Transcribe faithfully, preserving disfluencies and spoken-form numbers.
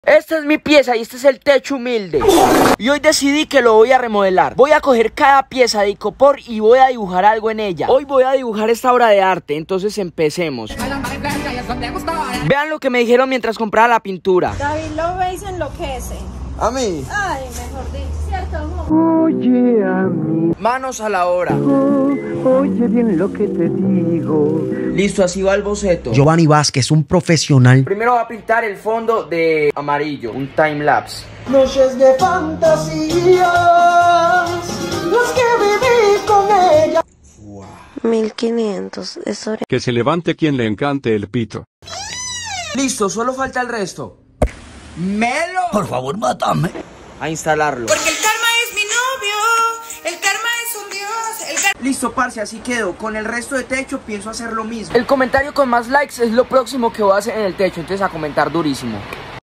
Esta es mi pieza y este es el techo humilde. Y hoy decidí que lo voy a remodelar. Voy a coger cada pieza de icopor y voy a dibujar algo en ella. Hoy voy a dibujar esta obra de arte, entonces empecemos. Vean lo que me dijeron mientras compraba la pintura. David lo ve y se enloquece. ¿A mí? Ay, mejor dicho, ¿cierto, amor? Oye a mí, Manos a la obra. oh, oye bien lo que te digo. Listo, así va el boceto. Giovanni Vázquez, un profesional. Primero va a pintar el fondo de amarillo, un time lapse. Noches de fantasías, las que viví con ella. mil quinientos, eso Que se levante quien le encante el pito. Listo, solo falta el resto. ¡Melo! Por favor, mátame. A instalarlo. Porque el karma es mi novio, el karma es un dios, el karma... Listo, parce, así quedó. Con el resto de techo pienso hacer lo mismo. El comentario con más likes es lo próximo que voy a hacer en el techo, entonces a comentar durísimo.